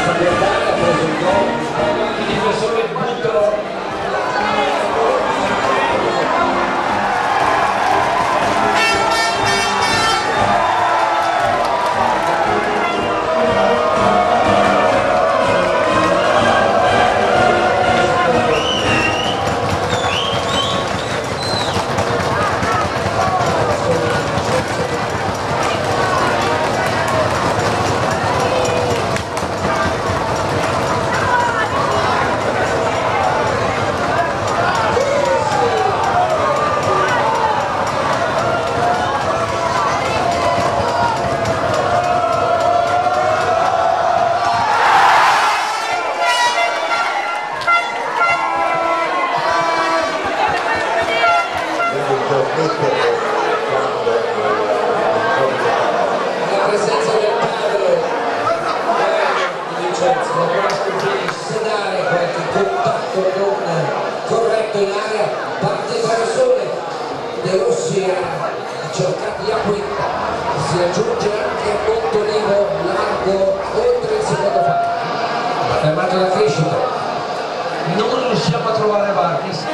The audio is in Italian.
Salernitana ha preso il gol, i difensori buttano la presenza del padre di Vincenzo, la buona Scontini sa dare qualche contatto non corretto in area, parte traversone De Rossi ha cercato di Acquetta, si aggiunge anche a Montolivo largo oltre il secondo palo, ha fermato la crescita, non riusciamo a trovare Vargas.